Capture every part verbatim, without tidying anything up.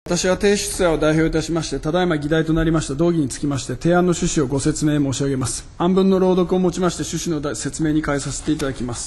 私は提出者を代表いたしまして、ただいま議題となりました動議につきまして、提案の趣旨をご説明申し上げます。案文の朗読をもちまして、趣旨の説明に変えさせていただきます。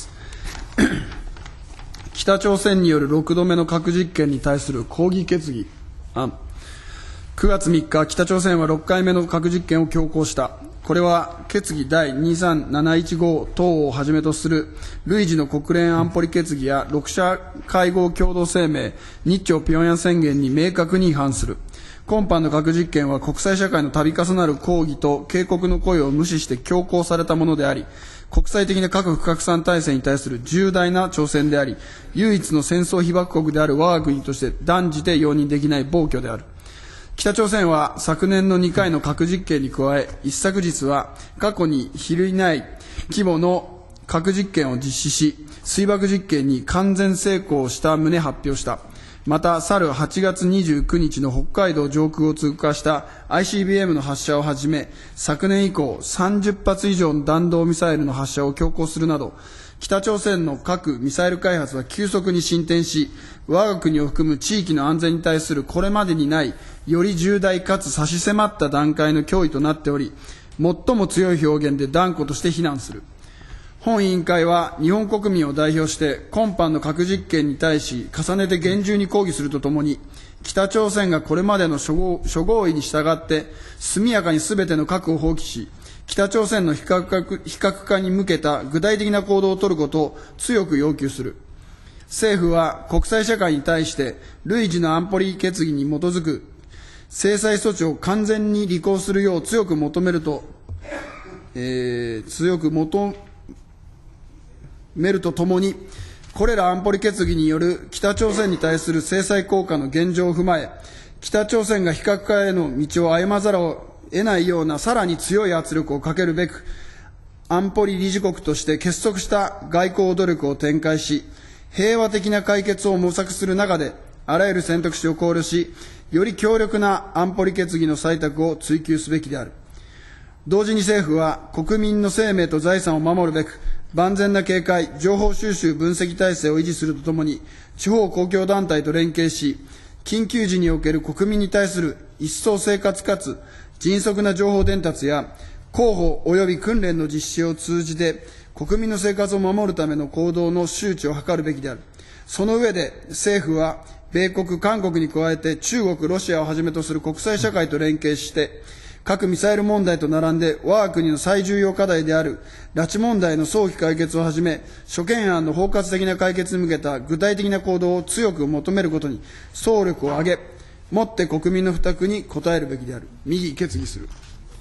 北朝鮮によるろくどめの核実験に対する抗議決議案。くがつみっか、北朝鮮はろっかいめの核実験を強行した。これは決議第にさんなないちご等をはじめとする類似の国連安保理決議やろく者会合共同声明、日朝平壌宣言に明確に違反する。今般の核実験は国際社会の度重なる抗議と警告の声を無視して強行されたものであり、国際的な核不拡散体制に対する重大な挑戦であり、唯一の戦争被爆国である我が国として断じて容認できない暴挙である。北朝鮮は昨年のにかいの核実験に加え、一昨日は過去に比類ない規模の核実験を実施し、水爆実験に完全成功した旨発表した。また、去るはちがつにじゅうくにちの北海道上空を通過した アイシービーエム の発射をはじめ、昨年以降さんじゅっぱつ以上の弾道ミサイルの発射を強行するなど、北朝鮮の核・ミサイル開発は急速に進展し、我が国を含む地域の安全に対するこれまでにないより重大かつ差し迫った段階の脅威となっており、最も強い表現で断固として非難する。本委員会は日本国民を代表して今般の核実験に対し重ねて厳重に抗議するとともに、北朝鮮がこれまでの諸合、諸合意に従って速やかにすべての核を放棄し、北朝鮮の非核化、非核化に向けた具体的な行動を取ることを強く要求する。政府は国際社会に対して類似の安保理決議に基づく制裁措置を完全に履行するよう強く求めると、えー、強く求めるとともに、これら安保理決議による北朝鮮に対する制裁効果の現状を踏まえ、北朝鮮が非核化への道を歩まざるを得ないようなさらに強い圧力をかけるべく、安保理理事国として結束した外交努力を展開し、平和的な解決を模索する中で、あらゆる選択肢を考慮し、より強力な安保理決議の採択を追求すべきである。同時に政府は国民の生命と財産を守るべく、万全な警戒、情報収集分析体制を維持するとともに、地方公共団体と連携し、緊急時における国民に対する一層生活かつ迅速な情報伝達や広報及び訓練の実施を通じて国民の生活を守るための行動の周知を図るべきである。その上で政府は米国、韓国に加えて中国、ロシアをはじめとする国際社会と連携して核・ミサイル問題と並んで我が国の最重要課題である拉致問題の早期解決をはじめ、諸懸案の包括的な解決に向けた具体的な行動を強く求めることに総力を挙げ、もって国民の負託に応えるべきである。右決議する。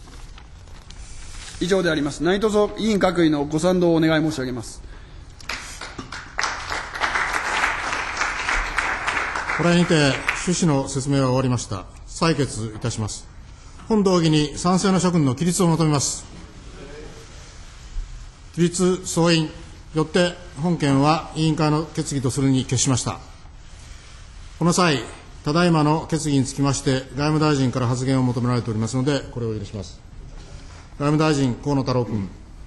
以上であります。何卒委員各位のご賛同をお願い申し上げます。 これにて趣旨の説明は終わりました。採決いたします。本動議に賛成の諸君の起立を求めます。起立総員。よって本件は委員会の決議とするに決しました。この際、ただいまの決議につきまして外務大臣から発言を求められておりますので、これを許します。外務大臣、河野太郎君。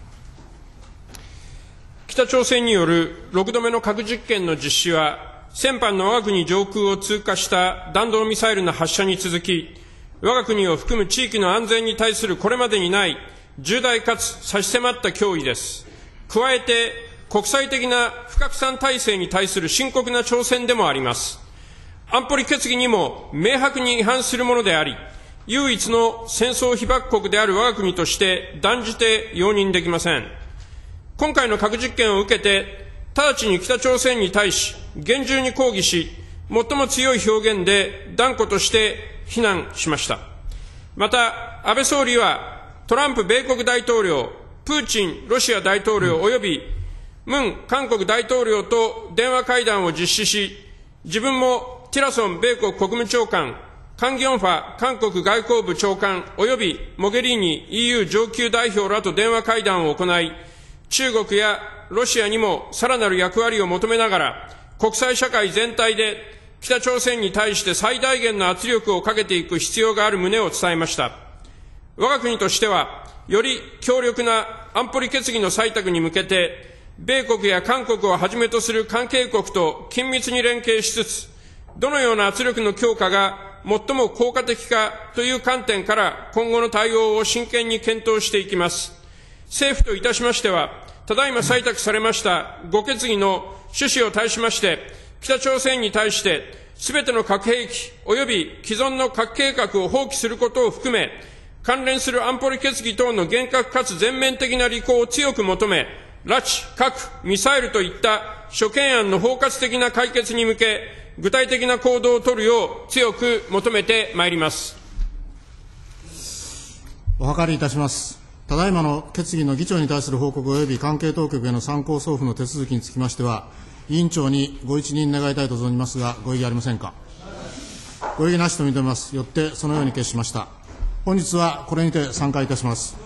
北朝鮮によるろくどめの核実験の実施は、先般の我が国上空を通過した弾道ミサイルの発射に続き、我が国を含む地域の安全に対するこれまでにない重大かつ差し迫った脅威です。加えて、国際的な不拡散体制に対する深刻な挑戦でもあります。安保理決議にも明白に違反するものであり、唯一の戦争被爆国である我が国として断じて容認できません。今回の核実験を受けて、直ちに北朝鮮に対し厳重に抗議し、最も強い表現で断固として非難しました。また、安倍総理はトランプ米国大統領、プーチンロシア大統領及びムン韓国大統領と電話会談を実施し、自分もティラソン米国国務長官、カン・ギョンファ韓国外交部長官及びモゲリーニ イーユー 上級代表らと電話会談を行い、中国やロシアにもさらなる役割を求めながら、国際社会全体で北朝鮮に対して最大限の圧力をかけていく必要がある旨を伝えました。我が国としては、より強力な安保理決議の採択に向けて、米国や韓国をはじめとする関係国と緊密に連携しつつ、どのような圧力の強化が最も効果的かという観点から今後の対応を真剣に検討していきます。政府といたしましては、ただいま採択されましたご決議の趣旨を対しまして、北朝鮮に対して、すべての核兵器及び既存の核計画を放棄することを含め、関連する安保理決議等の厳格かつ全面的な履行を強く求め、拉致、核、ミサイルといった諸懸案の包括的な解決に向け、具体的な行動を取るよう強く求めてまいります。 お諮りいたします。ただいまの決議の議長に対する報告及び関係当局への参考送付の手続きにつきましては、委員長にご一任願いたいと存じますが、ご異議ありませんか。ご異議なしと認めます。よってそのように決しました。本日はこれにて散会いたします。